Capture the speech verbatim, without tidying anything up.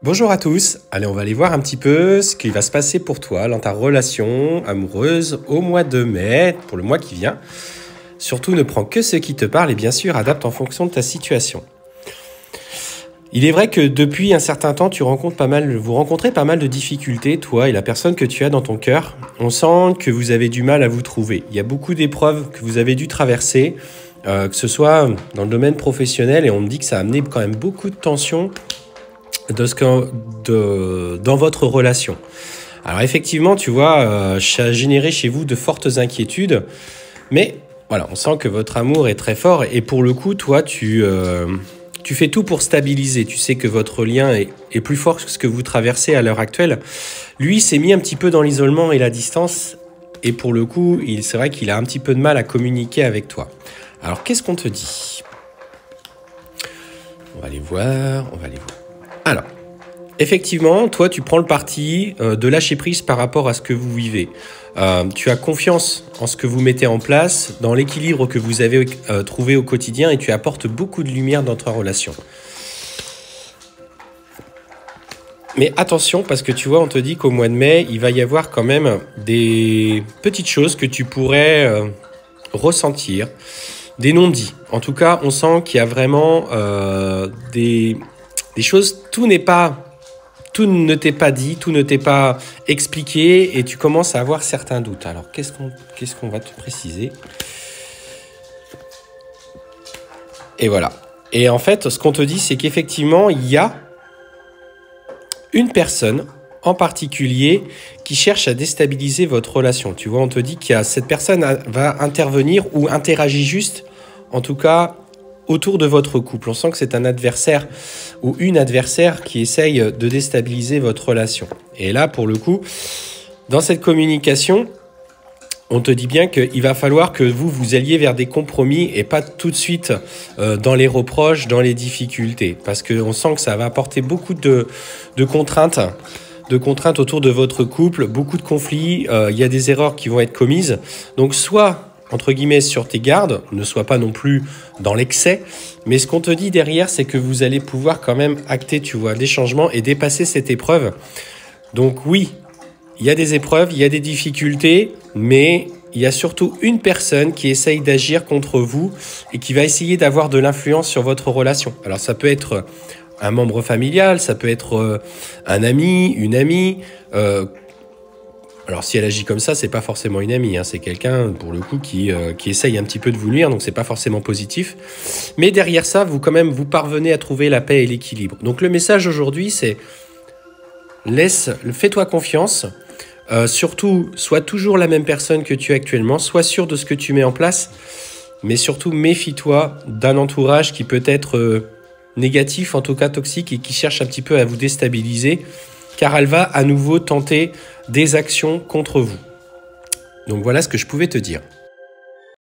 Bonjour à tous, allez on va aller voir un petit peu ce qui va se passer pour toi dans ta relation amoureuse au mois de mai, pour le mois qui vient. Surtout ne prends que ce qui te parle et bien sûr adapte en fonction de ta situation. Il est vrai que depuis un certain temps, tu rencontres pas mal, vous rencontrez pas mal de difficultés, toi et la personne que tu as dans ton cœur. On sent que vous avez du mal à vous trouver. Il y a beaucoup d'épreuves que vous avez dû traverser, euh, que ce soit dans le domaine professionnel, et on me dit que ça a amené quand même beaucoup de tensions de ce que, de, dans votre relation. Alors effectivement, tu vois, euh, ça a généré chez vous de fortes inquiétudes, mais voilà, on sent que votre amour est très fort et pour le coup, toi, tu, euh, tu fais tout pour stabiliser. Tu sais que votre lien est, est plus fort que ce que vous traversez à l'heure actuelle. Lui s'est mis un petit peu dans l'isolement et la distance et pour le coup, il, c'est vrai qu'il a un petit peu de mal à communiquer avec toi. Alors, qu'est-ce qu'on te dit? On va aller voir, on va aller voir. Alors, effectivement, toi, tu prends le parti euh, de lâcher prise par rapport à ce que vous vivez. Euh, tu as confiance en ce que vous mettez en place, dans l'équilibre que vous avez euh, trouvé au quotidien et tu apportes beaucoup de lumière dans ta relation. Mais attention, parce que tu vois, on te dit qu'au mois de mai, il va y avoir quand même des petites choses que tu pourrais euh, ressentir, des non-dits. En tout cas, on sent qu'il y a vraiment euh, des... Des choses, tout n'est pas, tout ne t'est pas dit, tout ne t'est pas expliqué et tu commences à avoir certains doutes. Alors, qu'est-ce qu'on qu'est-ce qu'on va te préciser? Et voilà. Et en fait, ce qu'on te dit, c'est qu'effectivement, il y a une personne en particulier qui cherche à déstabiliser votre relation. Tu vois, on te dit qu'il y a cette personne va intervenir ou interagit juste, en tout cas, autour de votre couple. On sent que c'est un adversaire ou une adversaire qui essaye de déstabiliser votre relation. Et là, pour le coup, dans cette communication, on te dit bien qu'il va falloir que vous vous alliez vers des compromis et pas tout de suite euh, dans les reproches, dans les difficultés. Parce qu'on sent que ça va apporter beaucoup de, de contraintes, de contraintes autour de votre couple, beaucoup de conflits, euh, il y a des erreurs qui vont être commises. Donc soit entre guillemets, sur tes gardes, ne sois pas non plus dans l'excès. Mais ce qu'on te dit derrière, c'est que vous allez pouvoir quand même acter, tu vois, des changements et dépasser cette épreuve. Donc oui, il y a des épreuves, il y a des difficultés, mais il y a surtout une personne qui essaye d'agir contre vous et qui va essayer d'avoir de l'influence sur votre relation. Alors ça peut être un membre familial, ça peut être un ami, une amie, euh, alors si elle agit comme ça, c'est pas forcément une amie, hein, c'est quelqu'un pour le coup qui, euh, qui essaye un petit peu de vous nuire, donc c'est pas forcément positif. Mais derrière ça, vous quand même vous parvenez à trouver la paix et l'équilibre. Donc le message aujourd'hui, c'est laisse, fais-toi confiance. Euh, surtout, sois toujours la même personne que tu es actuellement, sois sûr de ce que tu mets en place, mais surtout méfie-toi d'un entourage qui peut être euh, négatif, en tout cas toxique, et qui cherche un petit peu à vous déstabiliser, car elle va à nouveau tenter des actions contre vous. Donc voilà ce que je pouvais te dire.